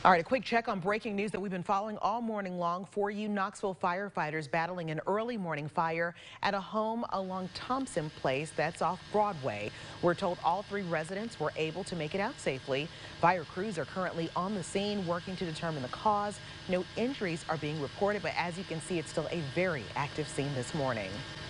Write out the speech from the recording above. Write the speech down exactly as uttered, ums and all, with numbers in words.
All right, a quick check on breaking news that we've been following all morning long for you. Knoxville firefighters battling an early morning fire at a home along Thompson Place that's off Broadway. We're told all three residents were able to make it out safely. Fire crews are currently on the scene working to determine the cause. No injuries are being reported, but as you can see, it's still a very active scene this morning.